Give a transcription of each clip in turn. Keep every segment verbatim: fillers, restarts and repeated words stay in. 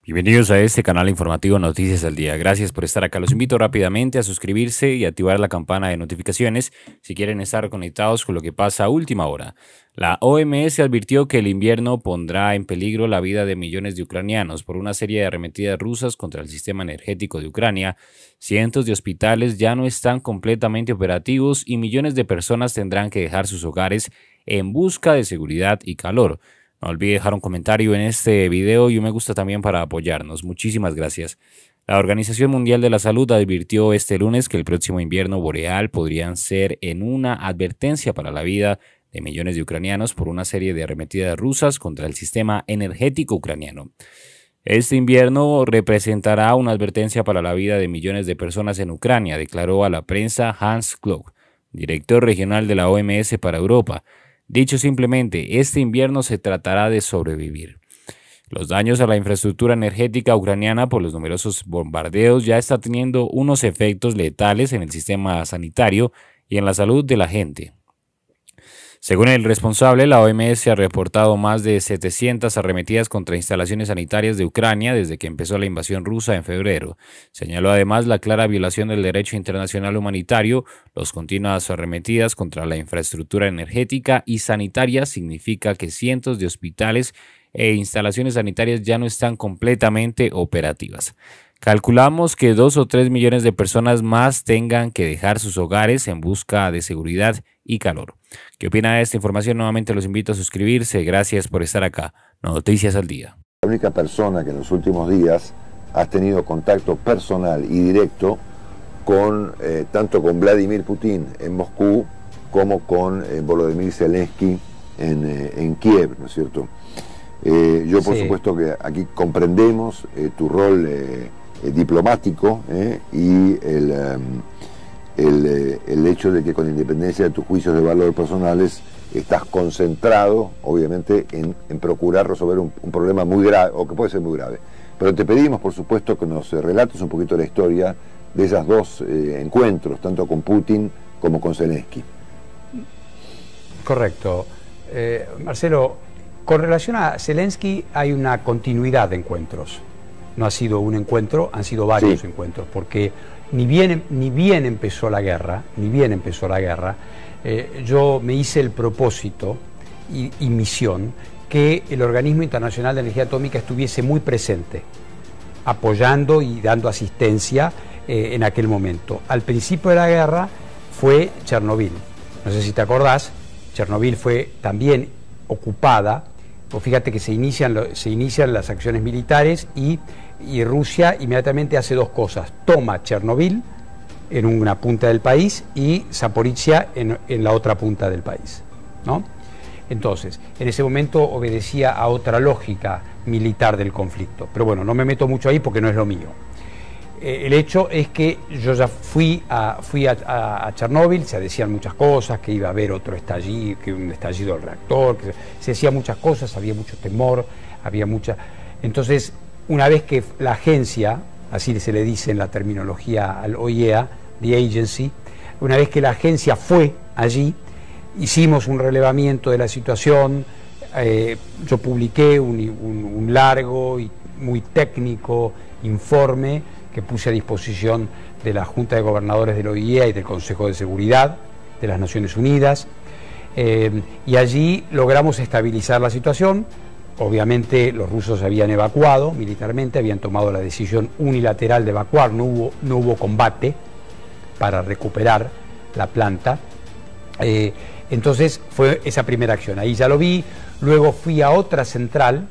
Bienvenidos a este canal informativo Noticias al Día. Gracias por estar acá. Los invito rápidamente a suscribirse y activar la campana de notificaciones si quieren estar conectados con lo que pasa a última hora. La O M S advirtió que el invierno pondrá en peligro la vida de millones de ucranianos por una serie de arremetidas rusas contra el sistema energético de Ucrania. Cientos de hospitales ya no están completamente operativos y millones de personas tendrán que dejar sus hogares en busca de seguridad y calor. No olvide dejar un comentario en este video y un me gusta también para apoyarnos. Muchísimas gracias. La Organización Mundial de la Salud advirtió este lunes que el próximo invierno boreal podría ser en una advertencia para la vida de millones de ucranianos por una serie de arremetidas rusas contra el sistema energético ucraniano. Este invierno representará una advertencia para la vida de millones de personas en Ucrania, declaró a la prensa Hans Kluge, director regional de la O M S para Europa. Dicho simplemente, este invierno se tratará de sobrevivir. Los daños a la infraestructura energética ucraniana por los numerosos bombardeos ya están teniendo unos efectos letales en el sistema sanitario y en la salud de la gente. Según el responsable, la O M S ha reportado más de setecientas arremetidas contra instalaciones sanitarias de Ucrania desde que empezó la invasión rusa en febrero. Señaló además la clara violación del derecho internacional humanitario. Las continuas arremetidas contra la infraestructura energética y sanitaria significa que cientos de hospitales e instalaciones sanitarias ya no están completamente operativas. Calculamos que dos o tres millones de personas más tengan que dejar sus hogares en busca de seguridad y calor. ¿Qué opina de esta información? Nuevamente los invito a suscribirse. Gracias por estar acá. Noticias al Día. La única persona que en los últimos días has tenido contacto personal y directo con eh, tanto con Vladimir Putin en Moscú como con eh, Volodymyr Zelensky en, eh, en Kiev, ¿no es cierto? Eh, yo por sí. supuesto que aquí comprendemos eh, tu rol eh, eh, diplomático eh, y el, um, el, eh, el hecho de que con independencia de tus juicios de valor personales estás concentrado obviamente en, en procurar resolver un, un problema muy grave o que puede ser muy grave, pero te pedimos por supuesto que nos relates un poquito la historia de esos dos eh, encuentros, tanto con Putin como con Zelensky. Correcto. eh, Marcelo, con relación a Zelensky hay una continuidad de encuentros. No ha sido un encuentro, han sido varios sí. encuentros, porque ni bien, ni bien empezó la guerra, ni bien empezó la guerra, eh, yo me hice el propósito y, y misión que el Organismo Internacional de Energía Atómica estuviese muy presente, apoyando y dando asistencia eh, en aquel momento. Al principio de la guerra fue Chernobyl. No sé si te acordás, Chernobyl fue también ocupada. Pues fíjate que se inician, se inician las acciones militares y, y Rusia inmediatamente hace dos cosas. Toma Chernobyl en una punta del país y Zaporizhia en, en la otra punta del país, ¿no? Entonces, en ese momento obedecía a otra lógica militar del conflicto. Pero bueno, no me meto mucho ahí porque no es lo mío. Eh, el hecho es que yo ya fui a, fui a, a, a Chernóbil, se decían muchas cosas, que iba a haber otro estallido, que un estallido del reactor, que se, se decían muchas cosas, había mucho temor, había mucha... Entonces, una vez que la agencia, así se le dice en la terminología al O I E A, the agency, una vez que la agencia fue allí, hicimos un relevamiento de la situación, eh, yo publiqué un, un, un largo y muy técnico informe que puse a disposición de la Junta de Gobernadores del O I E A y del Consejo de Seguridad de las Naciones Unidas, eh, y allí logramos estabilizar la situación. Obviamente los rusos se habían evacuado militarmente, habían tomado la decisión unilateral de evacuar, no hubo, no hubo combate para recuperar la planta. Eh, entonces fue esa primera acción, ahí ya lo vi. Luego fui a otra central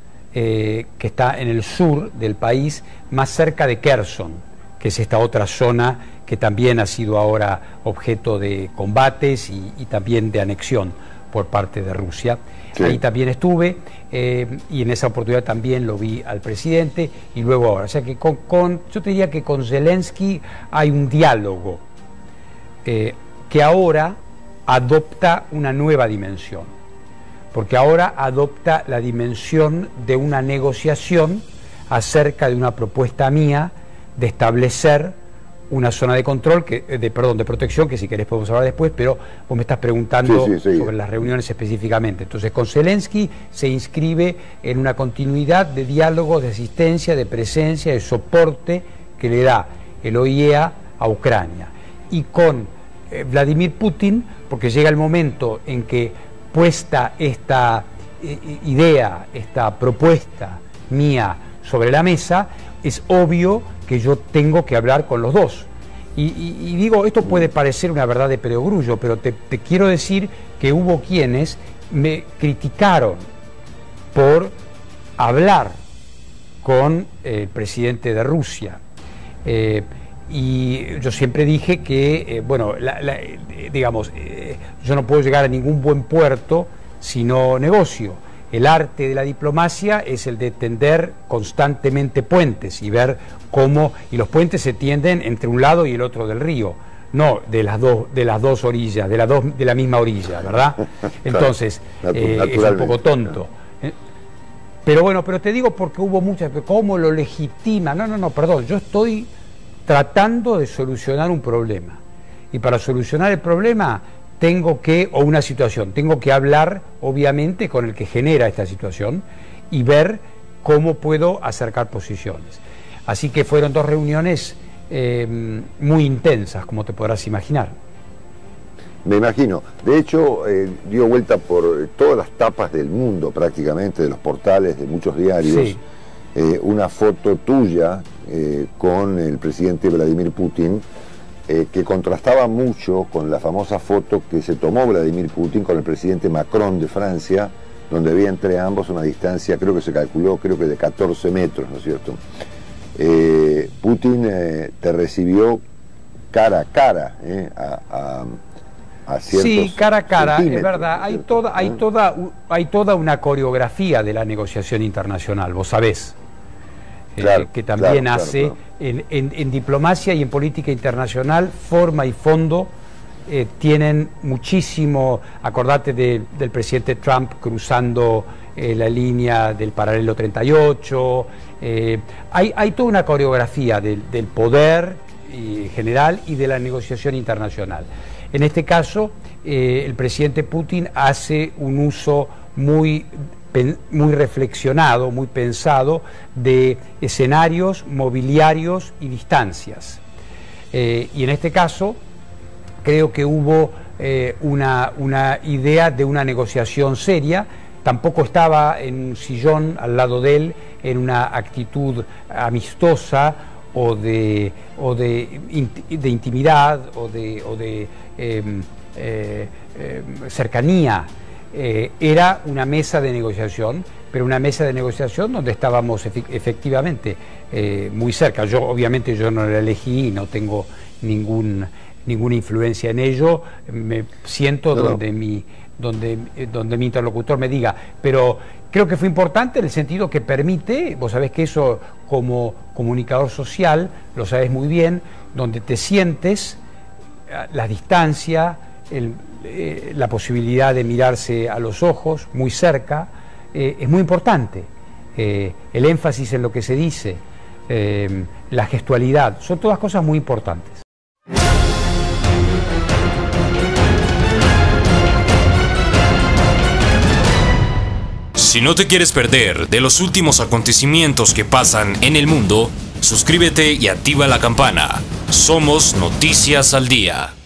eh, que está en el sur del país, más cerca de Kherson, que es esta otra zona que también ha sido ahora objeto de combates y, y también de anexión por parte de Rusia. Sí. Ahí también estuve eh, y en esa oportunidad también lo vi al presidente y luego ahora. O sea que con, con, yo te diría que con Zelensky hay un diálogo eh, que ahora adopta una nueva dimensión, porque ahora adopta la dimensión de una negociación acerca de una propuesta mía de establecer una zona de control, que, de, perdón, de protección, que si querés podemos hablar después, pero vos me estás preguntando sí, sí, sí. sobre las reuniones específicamente. Entonces, con Zelensky se inscribe en una continuidad de diálogos, de asistencia, de presencia, de soporte que le da el O I E A a Ucrania. Y con eh, Vladimir Putin, porque llega el momento en que puesta esta eh, idea, esta propuesta mía sobre la mesa, es obvio que yo tengo que hablar con los dos. Y, y, y digo, esto puede parecer una verdad de perogrullo, pero te, te quiero decir que hubo quienes me criticaron por hablar con el presidente de Rusia. Eh, y yo siempre dije que, eh, bueno, la, la, digamos, eh, yo no puedo llegar a ningún buen puerto si no negocio. El arte de la diplomacia es el de tender constantemente puentes y ver cómo, y los puentes se tienden entre un lado y el otro del río, no de las dos, de las dos orillas, de, las dos, de la misma orilla, ¿verdad? Entonces, eh, es un poco tonto. Pero bueno, pero te digo porque hubo muchas, ¿cómo lo legitima? No, no, no, perdón, yo estoy tratando de solucionar un problema. Y para solucionar el problema tengo que, o una situación, tengo que hablar obviamente con el que genera esta situación y ver cómo puedo acercar posiciones. Así que fueron dos reuniones eh, muy intensas, como te podrás imaginar. Me imagino. De hecho, eh, dio vuelta por todas las tapas del mundo prácticamente, de los portales, de muchos diarios, sí. eh, una foto tuya eh, con el presidente Vladimir Putin, Eh, que contrastaba mucho con la famosa foto que se tomó Vladimir Putin con el presidente Macron de Francia, donde había entre ambos una distancia, creo que se calculó, creo que de catorce metros, ¿no es cierto? Eh, Putin eh, te recibió cara a cara, eh, a, a, a ciertos Sí, cara a cara, es verdad, hay toda, hay, toda, hay toda una coreografía de la negociación internacional, vos sabés. Claro, eh, que también claro, hace claro, claro. En, en, en diplomacia y en política internacional, forma y fondo eh, tienen muchísimo. Acordate de, del presidente Trump cruzando eh, la línea del paralelo treinta y ocho, eh, hay, hay toda una coreografía del, del poder eh, general y de la negociación internacional. En este caso eh, el presidente Putin hace un uso muy muy reflexionado, muy pensado de escenarios, mobiliarios y distancias. Eh, y en este caso creo que hubo eh, una, una idea de una negociación seria. Tampoco estaba en un sillón al lado de él en una actitud amistosa o de, o de, de intimidad o de, o de eh, eh, eh, cercanía. Eh, era una mesa de negociación, pero una mesa de negociación donde estábamos efectivamente eh, muy cerca. Yo obviamente yo no la elegí y no tengo ningún, ninguna influencia en ello, me siento no. donde, mi, donde, donde mi interlocutor me diga, pero creo que fue importante en el sentido que permite, vos sabés que eso como comunicador social, lo sabés muy bien, donde te sientes, la distancia, el Eh, la posibilidad de mirarse a los ojos muy cerca, eh, es muy importante. Eh, el énfasis en lo que se dice, eh, la gestualidad, son todas cosas muy importantes. Si no te quieres perder de los últimos acontecimientos que pasan en el mundo, suscríbete y activa la campana. Somos Noticias al Día.